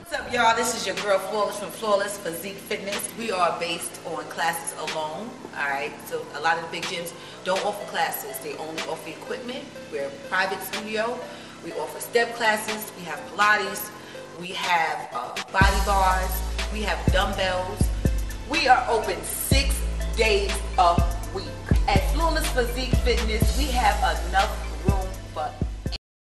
What's up, y'all? This is your girl Flawless from Flawless Physique Fitness. We are based on classes alone. Alright, so a lot of the big gyms don't offer classes. They only offer equipment. We're a private studio. We offer step classes. We have Pilates. We have body bars. We have dumbbells. We are open 6 days a week. At Flawless Physique Fitness, we have enough